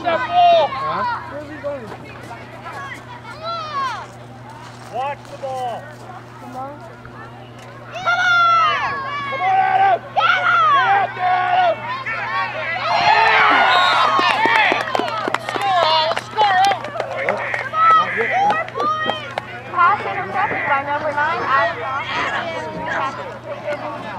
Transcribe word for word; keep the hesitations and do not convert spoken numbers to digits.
that ball! Huh? Where are we going? Watch the ball. Come on. Come on! Come on, Adam! Get him! Get out there, Adam! Score, Adam! Score, Adam! Pass intercepted by number nine, Adam.